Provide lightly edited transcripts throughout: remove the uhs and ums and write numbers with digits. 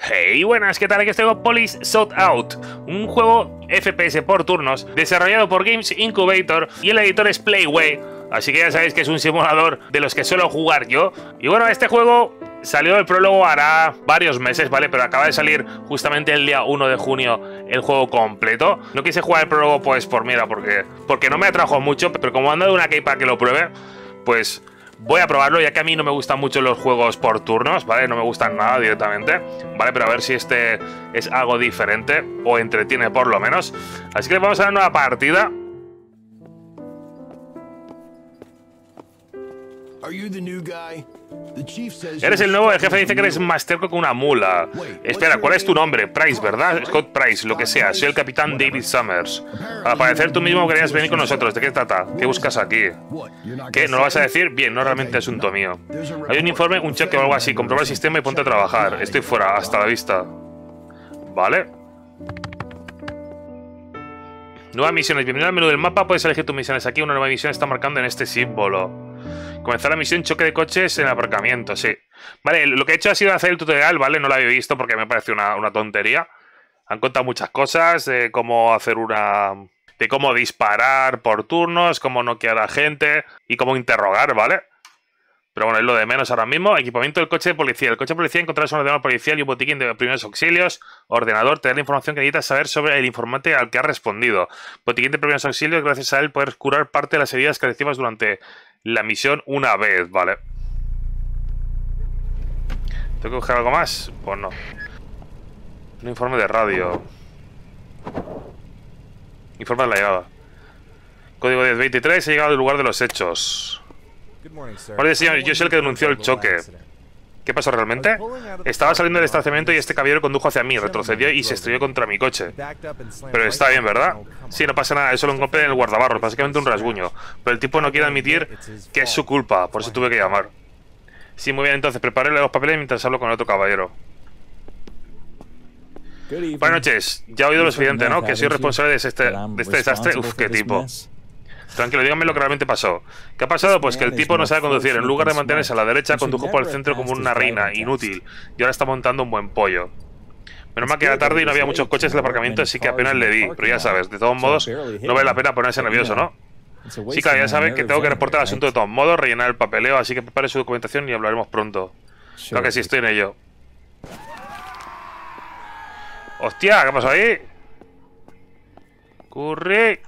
Hey, buenas, ¿qué tal? Aquí estoy con Police Shot Out, un juego FPS por turnos desarrollado por Games Incubator y el editor es Playway, así que ya sabéis que es un simulador de los que suelo jugar yo. Y bueno, este juego salió el prólogo hará varios meses, ¿vale? Pero acaba de salir justamente el día 1 de junio el juego completo. No quise jugar el prólogo pues porque no me atrajo mucho, pero como han dado una key para que lo pruebe, pues voy a probarlo, ya que a mí no me gustan mucho los juegos por turnos, ¿vale? No me gustan nada directamente, ¿vale? Pero a ver si este es algo diferente o entretiene por lo menos. Así que vamos a dar una partida. Eres el nuevo, el jefe dice que eres más terco que una mula. Espera, ¿cuál es tu nombre? Price, ¿verdad? Scott Price, lo que sea. Soy el capitán David Summers. Al parecer tú mismo querías venir con nosotros. ¿De qué trata? ¿Qué buscas aquí? ¿Qué? ¿No lo vas a decir? Bien, no es realmente asunto mío. Hay un informe, un cheque o algo así. Comprueba el sistema y ponte a trabajar. Estoy fuera. Hasta la vista. Vale. Nuevas misiones. Bienvenido al menú del mapa. Puedes elegir tus misiones aquí. Una nueva misión está marcando en este símbolo. Comenzar la misión choque de coches en el aparcamiento, sí. Vale, lo que he hecho ha sido hacer el tutorial, ¿vale? No lo había visto porque me pareció una tontería. Han contado muchas cosas de cómo hacer de cómo disparar por turnos, cómo noquear a gente y cómo interrogar, ¿vale? Pero bueno, es lo de menos ahora mismo. Equipamiento del coche de policía. El coche de policía encontrarás un ordenador policial y un botiquín de primeros auxilios. Ordenador, te da la información que necesitas saber sobre el informante al que has respondido. Botiquín de primeros auxilios, gracias a él puedes curar parte de las heridas que recibas durante la misión una vez, ¿vale? ¿Tengo que coger algo más? Pues no. Un informe de radio. Informe de la llegada. Código 1023, he llegado al lugar de los hechos. Vale, señor, yo soy el que denunció el choque. ¿Qué pasó realmente? Estaba saliendo del estacionamiento y este caballero condujo hacia mí, retrocedió y se estrelló contra mi coche. Pero está bien, ¿verdad? Sí, no pasa nada, es solo un golpe en el guardabarros, básicamente un rasguño. Pero el tipo no quiere admitir que es su culpa, por eso tuve que llamar. Sí, muy bien, entonces prepárele los papeles mientras hablo con el otro caballero. Buenas noches, ya he oído lo suficiente, ¿no? Que soy responsable de este desastre. Uf, qué tipo. Tranquilo, díganme lo que realmente pasó. ¿Qué ha pasado? Pues que el tipo no sabe conducir. En lugar de mantenerse a la derecha, condujo por el centro como una reina, inútil. Y ahora está montando un buen pollo. Menos mal que era tarde y no había muchos coches en el aparcamiento, así que apenas le di. Pero ya sabes, de todos modos, no vale la pena ponerse nervioso, ¿no? Sí, claro, ya sabe que tengo que reportar el asunto de todos modos, rellenar el papeleo, así que prepare su documentación y hablaremos pronto. Creo que sí, estoy en ello. ¡Hostia! ¿Qué pasó ahí? ¡Curry!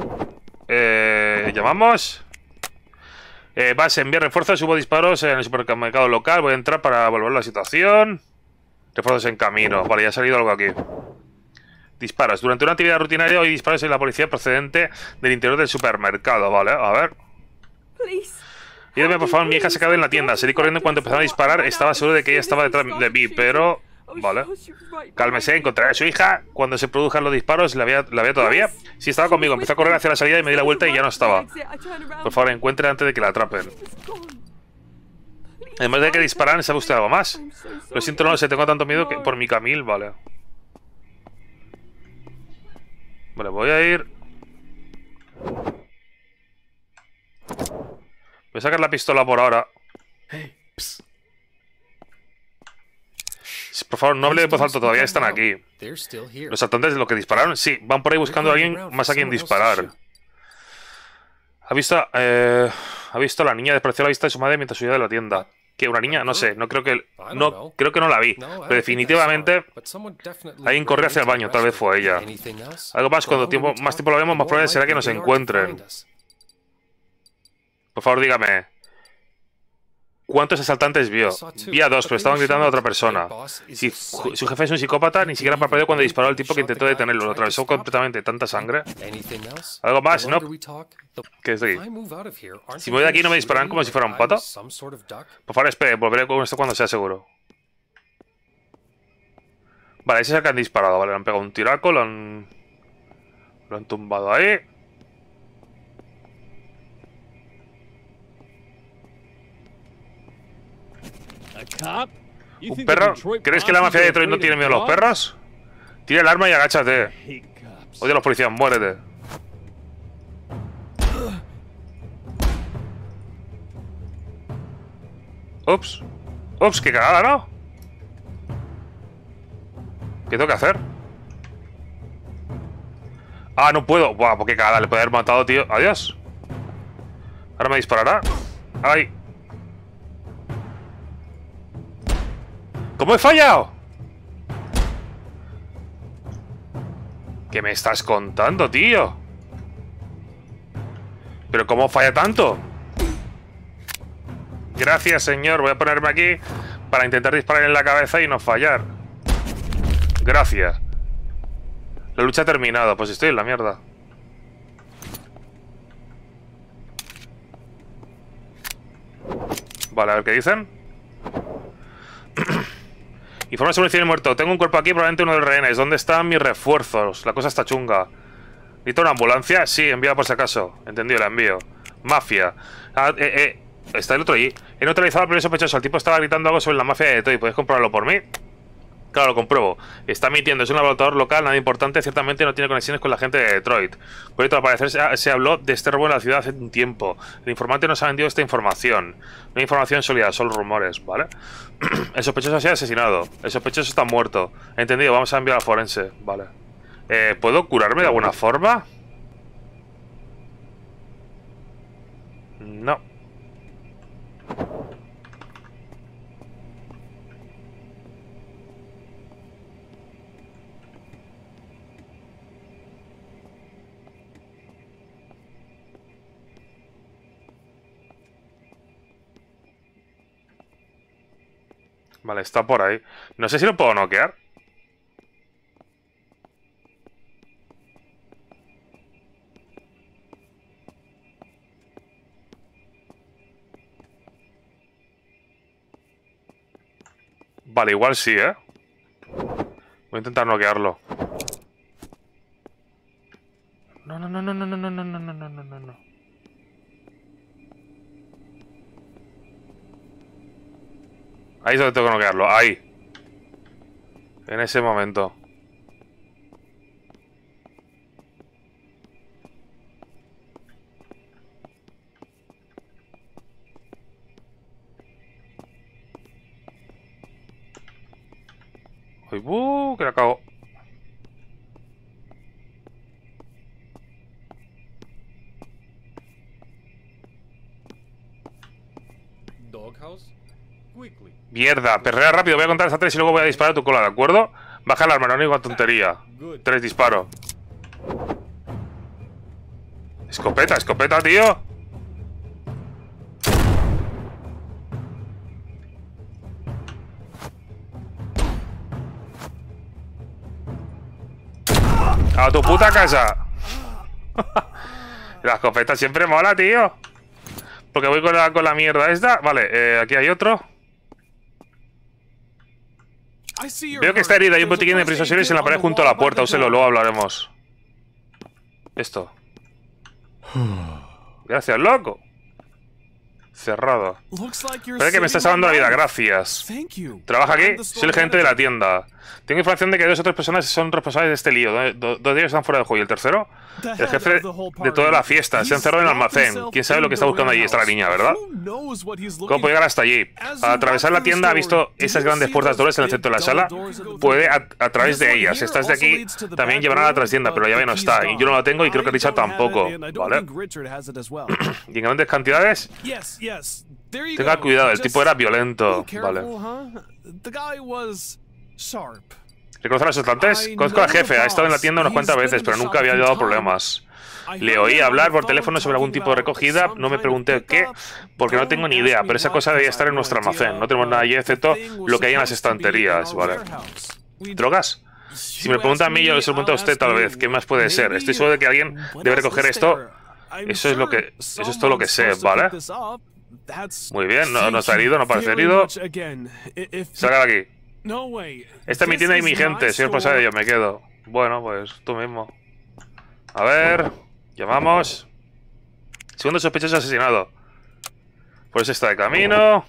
¿Llamamos? Vas a enviar refuerzos, hubo disparos en el supermercado local. Voy a entrar para volver la situación. Refuerzos en camino. Vale, ya ha salido algo aquí. Disparos. Durante una actividad rutinaria hay disparos en la policía procedente del interior del supermercado. Vale, a ver. Ayúdame, por favor, mi hija se ha quedado en la tienda. Salí corriendo cuando empezaron a disparar. Estaba seguro de que ella estaba detrás de mí, pero... Vale. Cálmese, encontraré a su hija. Cuando se produzcan los disparos, ¿la había todavía? Sí, estaba conmigo. Empezó a correr hacia la salida y me di la vuelta y ya no estaba. Por favor, encuentre antes de que la atrapen. Además de que disparan, ¿sabe usted algo más? Lo siento, no lo sé. Tengo tanto miedo que por mi Camille, vale. Vale, voy a ir. Voy a sacar la pistola por ahora. Por favor, no hable de voz alta, todavía están aquí. ¿Los asaltantes de lo que dispararon? Sí, van por ahí buscando a alguien más a quien disparar. ¿Ha visto a la niña? Despreció la vista de su madre mientras huía de la tienda. ¿Qué? ¿Una niña? No sé, creo que no la vi. Pero definitivamente alguien corrió hacia el baño, tal vez fue ella. Algo más, cuando más tiempo lo vemos, más probable será que nos encuentren. Por favor, dígame. ¿Cuántos asaltantes vio? Vi a dos, pero estaban gritando a otra persona. Si su jefe es un psicópata, ni siquiera parpadeó cuando disparó al tipo que intentó detenerlo. Lo atravesó completamente. ¿Tanta sangre? ¿Algo más? ¿No? ¿Qué es aquí? Si me voy de aquí, ¿no me dispararán como si fuera un pato? Por favor, espere. Volveré con esto cuando sea seguro. Vale, ese es el que han disparado. Vale, le han pegado un tiraco, lo han tumbado ahí. ¿Un perro? ¿Crees que la mafia de Detroit no tiene miedo a los perros? Tira el arma y agáchate. Odio a los policías, muérete. Ups. Ups, qué cagada, ¿no? ¿Qué tengo que hacer? Ah, no puedo. Buah, porque cagada, le puede haber matado, tío. Adiós. Ahora me disparará. ¡Ay! ¿Cómo he fallado? ¿Qué me estás contando, tío? ¿Pero cómo falla tanto? Gracias, señor. Voy a ponerme aquí para intentar disparar en la cabeza y no fallar. Gracias. La lucha ha terminado. Pues estoy en la mierda. Vale, a ver qué dicen. Informe sobre un civil muerto. Tengo un cuerpo aquí, probablemente uno de los rehenes. ¿Dónde están mis refuerzos? La cosa está chunga. ¿Necesito una ambulancia? Sí, envía por si acaso. Entendido, la envío. Mafia. Está el otro allí. He neutralizado al primer sospechoso. El tipo estaba gritando algo sobre la mafia de Detroit. ¿Puedes comprobarlo por mí? Claro, lo compruebo. Está mintiendo. Es un laboratorio local, nada importante. Ciertamente no tiene conexiones con la gente de Detroit. Por esto, al parecer, se habló de este robo en la ciudad hace un tiempo. El informante nos ha vendido esta información. No hay información sólida, solo rumores, ¿vale? El sospechoso ha sido asesinado. El sospechoso está muerto. Entendido, vamos a enviar al forense. Vale. ¿Puedo curarme de alguna forma? No. Vale, está por ahí. No sé si lo puedo noquear. Vale, igual sí, ¿eh? Voy a intentar noquearlo. No, no, no, no, no, no, no, no, no, no, no, no, no. Ahí es donde tengo que noquearlo, ahí. En ese momento. Uy, que la cago. Mierda, perrea rápido, voy a contar hasta 3 y luego voy a disparar a tu cola, ¿de acuerdo? Baja el arma, no digo tontería. 3 disparos. Escopeta, escopeta, tío. A tu puta casa. La escopeta siempre mola, tío. Porque voy con la mierda esta. Vale, aquí hay otro. Veo que está herida. Hay un botiquín de prisioneros en la pared junto a la puerta. Úselo, luego hablaremos. Esto. Gracias, loco. Cerrado. Parece que me estás salvando la vida, gracias. ¿Trabaja aquí? Soy el gerente de la tienda. Tengo información de que 2 o 3 personas son responsables de este lío. 2 de ellos están fuera del juego. ¿Y el tercero? El jefe de toda la fiesta. Se ha encerrado en el almacén. ¿Quién sabe lo que está buscando allí? Está la niña, ¿verdad? ¿Cómo puede llegar hasta allí? Al atravesar la tienda ha visto esas grandes puertas dobles en el centro de la sala. Puede a través de ellas. Si estás de aquí, también llevarán a la trastienda, pero la llave no está. Y yo no la tengo y creo que Richard tampoco. ¿Vale? ¿Y en grandes cantidades? Tenga cuidado, el tipo era violento. Vale. ¿Reconoce a los asaltantes? Conozco al jefe, ha estado en la tienda unas cuantas veces, pero nunca había dado problemas. Le oí hablar por teléfono sobre algún tipo de recogida, no me pregunté qué, porque no tengo ni idea, pero esa cosa debía estar en nuestro almacén. No tenemos nada allí excepto lo que hay en las estanterías, ¿vale? ¿Drogas? Si me pregunta a mí, yo les pregunto a usted tal vez, ¿qué más puede ser? Estoy seguro de que alguien debe recoger esto. Eso es todo lo que sé, ¿vale? Muy bien, no está herido, no parece herido. Salga de aquí. Esta es mi tienda y mi gente, señor Posada, yo me quedo. Bueno, pues tú mismo. A ver, llamamos. Segundo sospechoso asesinado. Pues está de camino.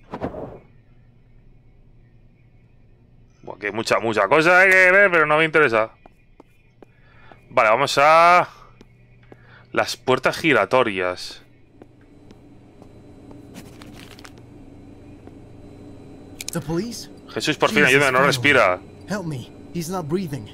Bueno, que hay mucha cosa que ver, pero no me interesa. Vale, vamos a... las puertas giratorias. Jesús, por fin, ayúdame, no respira. He's not breathing.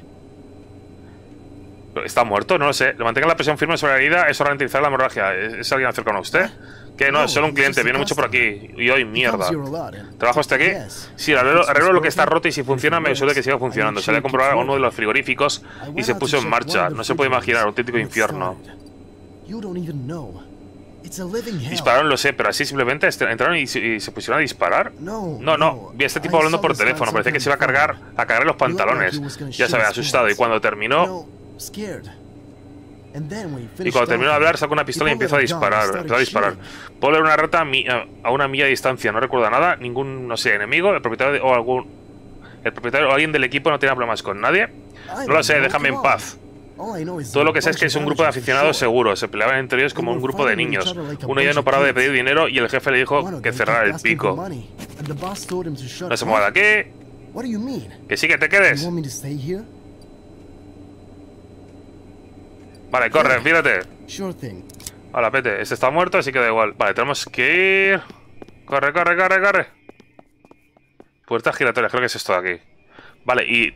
¿Está muerto? No lo sé. Le mantenga la presión firme sobre la herida, es ralentizar la hemorragia. ¿Es alguien cercano a usted? Que no, es solo un cliente, viene mucho por aquí. Y hoy, mierda. ¿Trabajo este aquí? Sí, arreglo lo que está roto y si funciona me suele que siga funcionando. Salí a comprobar uno de los frigoríficos y se puso en marcha. No se puede imaginar, un auténtico infierno. Dispararon, lo sé, pero así simplemente entraron y se pusieron a disparar. No, vi a este tipo hablando por teléfono. Parecía que se iba a cargar los pantalones. Ya sabes, asustado. Y cuando terminó de hablar, sacó una pistola y empezó a disparar. Puedo leer una rata a una milla de distancia. No recuerda nada, ningún, no sé, enemigo, el propietario o alguien del equipo no tenía problemas con nadie. No lo sé, déjame en paz. Todo lo que sé es que es un grupo de aficionados seguros. Se peleaban entre ellos como un grupo de niños. Uno ya no paraba de pedir dinero y el jefe le dijo que cerrara el pico. No se mueva de aquí. Que sí, que te quedes. Vale, corre, fíjate. Hola, pete. Este está muerto, así que da igual. Vale, tenemos que ir. Corre. Puertas giratorias, creo que es esto de aquí. Vale, y...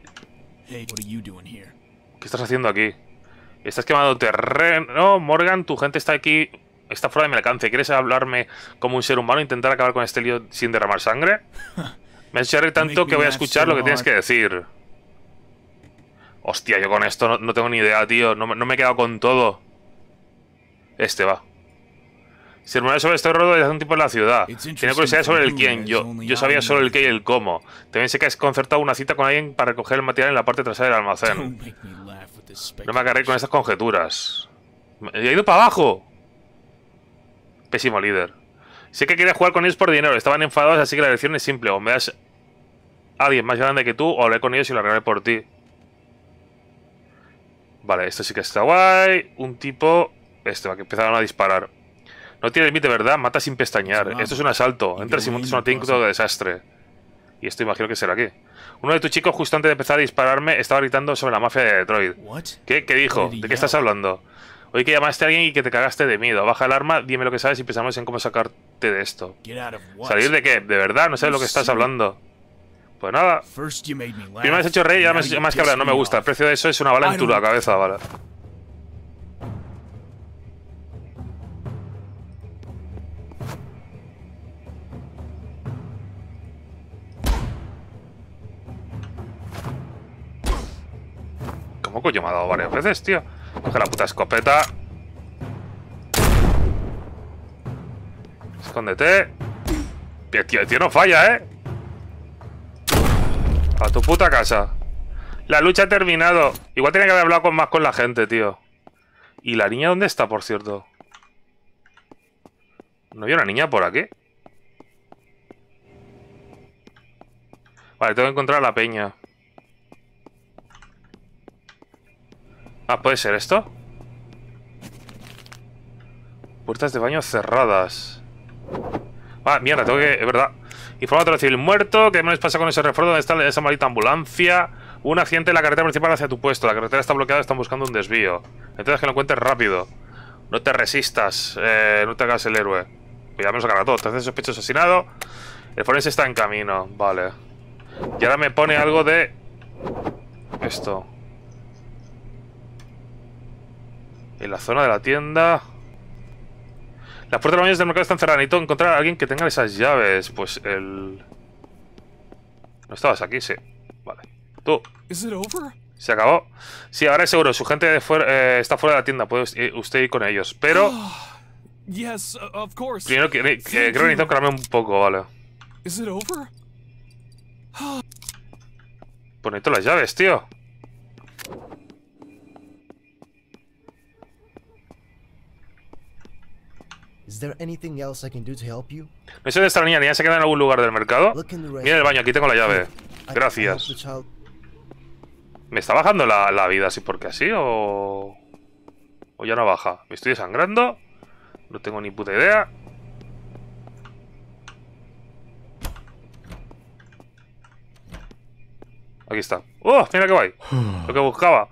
¿Qué estás haciendo aquí? Estás quemando terreno. Morgan, tu gente está aquí. Está fuera de mi alcance. ¿Quieres hablarme como un ser humano e intentar acabar con este lío sin derramar sangre? Me has hecho reír tanto que voy a escuchar lo que tienes que decir. Hostia, yo con esto no tengo ni idea, tío. No me he quedado con todo. Este va. Si el sobre este rodo desde hace un tiempo en la ciudad. Tenía curiosidad sobre el quién. Yo sabía solo el qué y el cómo. También sé que has concertado una cita con alguien para recoger el material en la parte trasera del almacén. No me agarré con estas conjeturas. He ido para abajo. Pésimo líder. Sé que quería jugar con ellos por dinero. Estaban enfadados, así que la elección es simple. O me das a alguien más grande que tú, o hablé con ellos y lo arreglé por ti. Vale, esto sí que está guay. Un tipo... Este va, que empezaron a disparar. No tiene límite, ¿verdad? Mata sin pestañear. Esto es un asalto. Entras y montas un auténtico desastre. Y esto imagino que será aquí. Uno de tus chicos, justo antes de empezar a dispararme, estaba gritando sobre la mafia de Detroit. ¿Qué? ¿Qué dijo? ¿De qué estás hablando? Oí que llamaste a alguien y que te cagaste de miedo. Baja el arma, dime lo que sabes y pensamos en cómo sacarte de esto. ¿Salir de qué? ¿De verdad? No sabes lo que estás hablando. Pues nada. Primero me has hecho reír y ahora más que hablar. No me gusta. El precio de eso es una bala en tu cabeza, vale. ¿Cómo coño me ha dado varias veces, tío? Coge la puta escopeta. Escóndete. Tío, el tío no falla, ¿eh? A tu puta casa. La lucha ha terminado. Igual tenía que haber hablado más con la gente, tío. ¿Y la niña dónde está, por cierto? ¿No había una niña por aquí? Vale, tengo que encontrar a la peña. Ah, ¿puede ser esto? Puertas de baño cerradas. Ah, mierda, tengo que... Es verdad. Informa a otro civil muerto. ¿Qué me les pasa con ese refuerzo? ¿Dónde está esa maldita ambulancia? Hubo un accidente en la carretera principal hacia tu puesto. La carretera está bloqueada, están buscando un desvío. Entonces que lo encuentres rápido. No te resistas. No te hagas el héroe. Pues ya me lo sacará todo. Tercer sospechoso asesinado. El forense está en camino. Vale. Y ahora me pone algo de... Esto. En la zona de la tienda. Las puertas de los baños del mercado están cerradas. Necesito encontrar a alguien que tenga esas llaves. Pues el... ¿No estabas aquí? Sí. Vale. Tú. ¿Se acabó? Sí, ahora es seguro. Su gente está fuera de la tienda. Puede usted ir con ellos. Pero... Primero creo que necesito curarme un poco, vale. Pues necesito las llaves, tío. Is there anything else I can do to help you? No sé dónde está la niña. ¿La niña se queda en algún lugar del mercado? Mira el baño, aquí tengo la llave. Gracias. ¿Me está bajando la vida así porque así o ya no baja? ¿Me estoy desangrando? No tengo ni puta idea. Aquí está. ¡Oh! Mira qué guay. Lo que buscaba.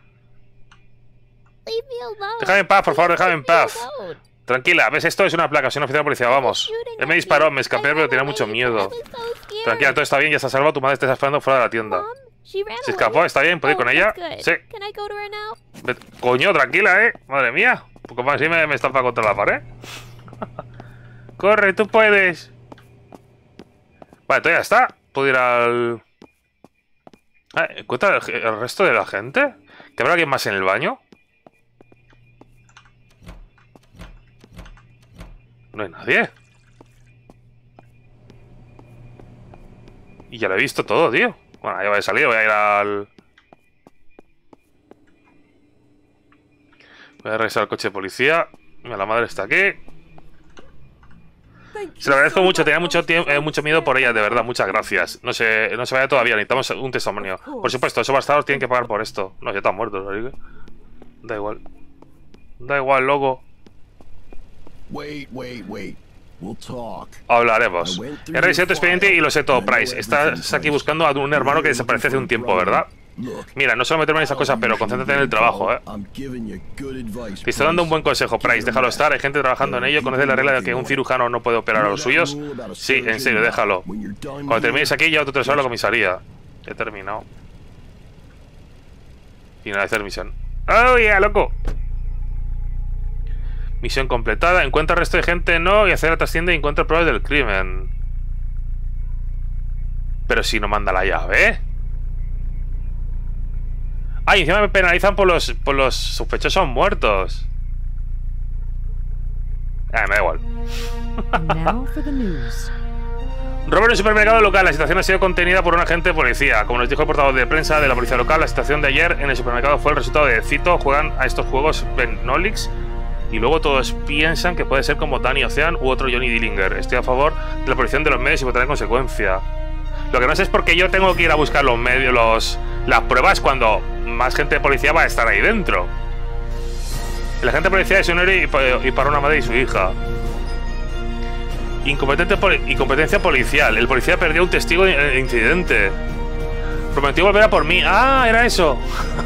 Déjame en paz, por favor, déjame en paz. Tranquila, ¿ves esto? Es una placa, soy un oficial de policía, vamos. Él me disparó, me escapé, pero tenía mucho miedo. Tranquila, todo está bien, ya está salvado, tu madre está esperando fuera de la tienda. Se escapó, está bien, ¿puedo ir con ella? Sí. Coño, tranquila, Madre mía. Porque más así me estampa contra la pared. Corre, tú puedes. Vale, todo ya está. Puedo ir al... ¿encuentra el resto de la gente? ¿Que habrá alguien más en el baño? No hay nadie. Y ya lo he visto todo, tío. Bueno, ya voy a salir, voy a ir al... Voy a regresar al coche de policía. Mira, la madre está aquí. Se lo agradezco mucho, tenía mucho miedo por ella, de verdad, muchas gracias. No se vaya todavía, necesitamos un testimonio. Por supuesto, esos bastardos tienen que pagar por esto. No, ya están muertos, ¿no? Da igual. Da igual, loco. Hablaremos. He revisado tu expediente y lo sé todo, Price. Estás aquí buscando a un hermano que desapareció hace un tiempo, ¿verdad? Mira, no solo meterme en esas cosas, pero concéntrate en el trabajo, Te estoy dando un buen consejo, Price. Déjalo estar, hay gente trabajando en ello. ¿Conoces la regla de que un cirujano no puede operar a los suyos? Sí, en serio, déjalo. Cuando termines aquí, ya otro 3 horas a la comisaría. He terminado. Finalizar misión. ¡Oh, yeah, loco! Misión completada. Encuentra el resto de gente, no, y hacer la trascienda y encuentra pruebas del crimen. Pero si no manda la llave, y encima me penalizan por los sospechosos muertos. Me da igual. Robo en un supermercado local. La situación ha sido contenida por un agente de policía. Como nos dijo el portavoz de prensa de la policía local, la situación de ayer en el supermercado fue el resultado de, cito, juegan a estos juegos Ben Nolix y luego todos piensan que puede ser como Danny Ocean u otro Johnny Dillinger. Estoy a favor de la protección de los medios y votaré en consecuencia. Lo que no sé es por qué yo tengo que ir a buscar los medios, las pruebas cuando más gente de policía va a estar ahí dentro. El agente de policía es un héroe y para una madre y su hija. Incompetencia policial. El policía perdió un testigo en el incidente. Prometió volver a por mí. ¡Ah, era eso!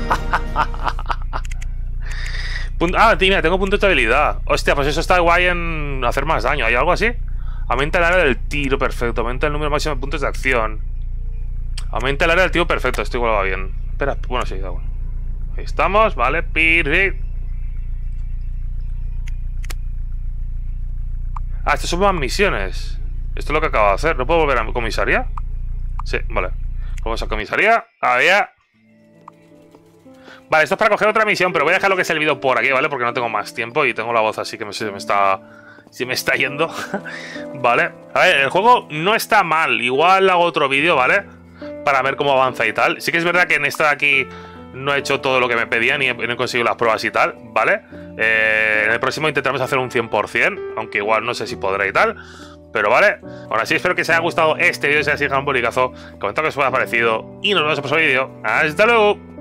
Mira, tengo puntos de habilidad. Hostia, pues eso está guay en hacer más daño. ¿Hay algo así? Aumenta el área del tiro, perfecto. Aumenta el número máximo de puntos de acción. Aumenta el área del tiro, perfecto. Esto igual va bien. Espera, bueno, sí, da bueno. Ahí estamos, vale. Estas son más misiones. Esto es lo que acabo de hacer. ¿No puedo volver a mi comisaría? Sí, vale. Vamos a comisaría. Vale, esto es para coger otra misión, pero voy a dejar lo que es el vídeo por aquí, ¿vale? Porque no tengo más tiempo y tengo la voz así que se me está yendo. Vale. A ver, el juego no está mal. Igual hago otro vídeo, ¿vale? Para ver cómo avanza y tal. Sí que es verdad que en esta de aquí no he hecho todo lo que me pedían y no he conseguido las pruebas y tal, ¿vale? En el próximo intentaremos hacer un 100%, aunque igual no sé si podré y tal. Pero vale, aún así espero que os haya gustado este vídeo. Si es así, dejar un bolicazo, comentad que os haya parecido y nos vemos en el próximo vídeo. ¡Hasta luego!